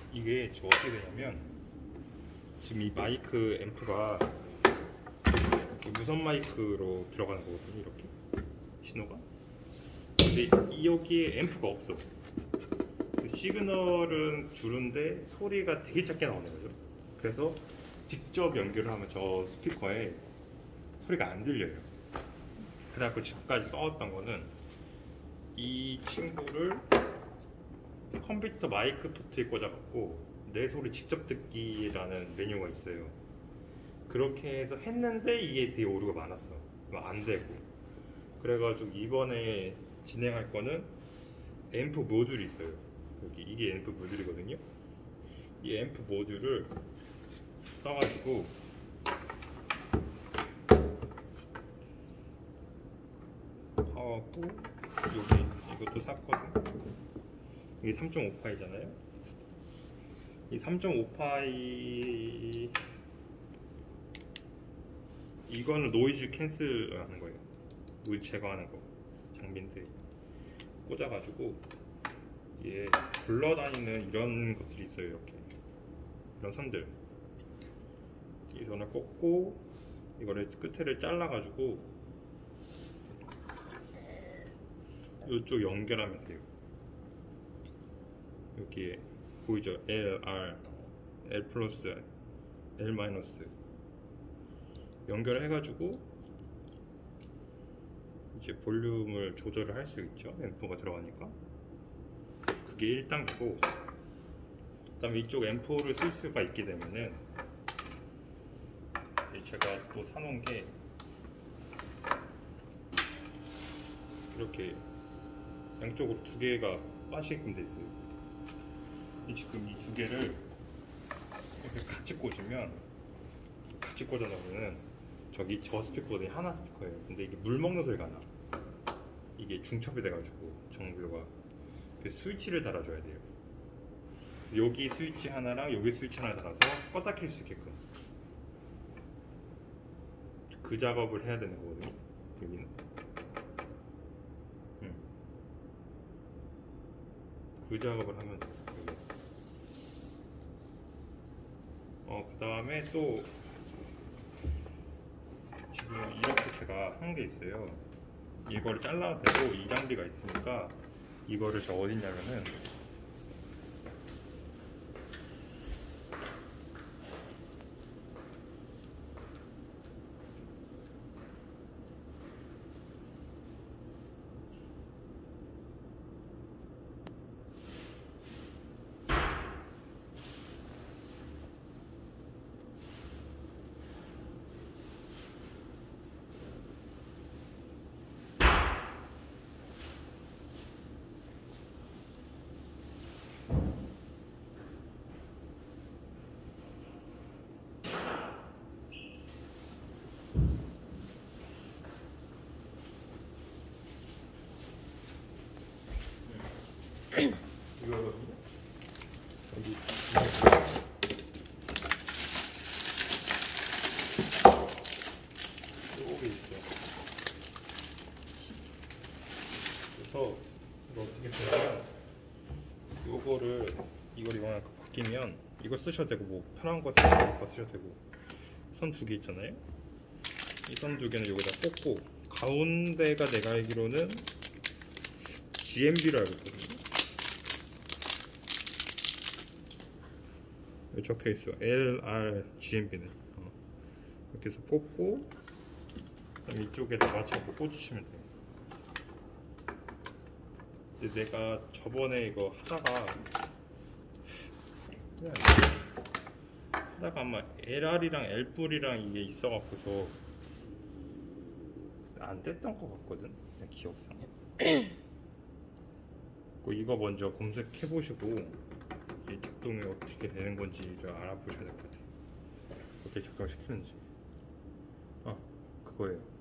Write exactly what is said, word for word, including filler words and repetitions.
이게 지금 어떻게 되냐면, 지금 이 마이크 앰프가 무선 마이크로 들어가는 거거든요. 이렇게 신호가. 근데 이 여기에 앰프가 없어. 그 시그널은 주는데 소리가 되게 작게 나오는 거죠. 그래서 직접 연결을 하면 저 스피커에 소리가 안 들려요. 그래갖고 지금까지 써왔던 거는 이 친구를 컴퓨터 마이크 포트에 꽂아갖고 내 소리 직접 듣기라는 메뉴가 있어요. 그렇게 해서 했는데 이게 되게 오류가 많았어. 안 되고. 그래가지고 이번에 진행할 거는 앰프 모듈이 있어요. 여기 이게 앰프 모듈이거든요. 이 앰프 모듈을 써가지고 하고, 여기 이것도 샀거든. 이게 삼 점 오 파이잖아요. 이 삼 점 오 파이 이거는 노이즈 캔슬 하는 거예요. 노이즈 제거하는 거. 장비인데 꽂아가지고 얘 굴러다니는 이런 것들이 있어요. 이렇게 이런 선들, 이 선을 꽂고 이거를 끝에를 잘라가지고 이쪽 연결하면 돼요. 여기에 보이죠? L, R, L 플러스, L 마이너스 연결해가지고 이제 볼륨을 조절을 할 수 있죠. 앰프가 들어가니까. 그게 일 단계고, 그 다음에 이쪽 앰프를 쓸 수가 있게 되면은 제가 또 사놓은 게 이렇게 양쪽으로 두 개가 빠지게끔 돼 있어요. 이 지금 이 두 개를 이렇게 같이 꽂으면, 같이 꽂아 놓으면 저기 저 스피커거든요. 하나 스피커예요. 근데 이게 물 먹는 소리가 나. 이게 중첩이 돼가지고 정규가 그 스위치를 달아줘야 돼요. 여기 스위치 하나랑 여기 스위치 하나 달아서 껐다 켤 수 있게끔 그 작업을 해야 되는 거거든요. 여기는 음. 그 작업을 하면 돼요. 여기. 어, 그 다음에 또 지금 이렇게 제가 한 게 있어요. 이거를 잘라도 되고 이 장비가 있으니까 이거를 저 어딨냐면은 이거거든요. 여기 요게 있어. 그래서 이거 어떻게 되냐면, 요거를 이걸 이거랑 바뀌면 이거 쓰셔도 되고, 뭐 편한 거 쓰셔도 거 쓰셔도 되고, 선 두 개 있잖아요. 이 선 두 개는 여기다 꽂고, 가운데가 내가 알기로는 지엠비로 알고 있거든요. 여기 적혀 있어. 엘 알 지 엠 비는 어. 이렇게 해서 꽂고, 그다음에 이쪽에다가 자꾸 꽂으시면 돼요. 근데 내가 저번에 이거 하다가 그냥 하다가 아마 엘 알이랑 엘 뿔이랑 이게 있어갖고서 안 됐던 것 같거든, 내 기억상. 이거 먼저 검색해보시고 이게 작동이 어떻게 되는 건지 좀 알아보셔야 될 것 같아요. 어떻게 작동시키는지. 아, 그거예요.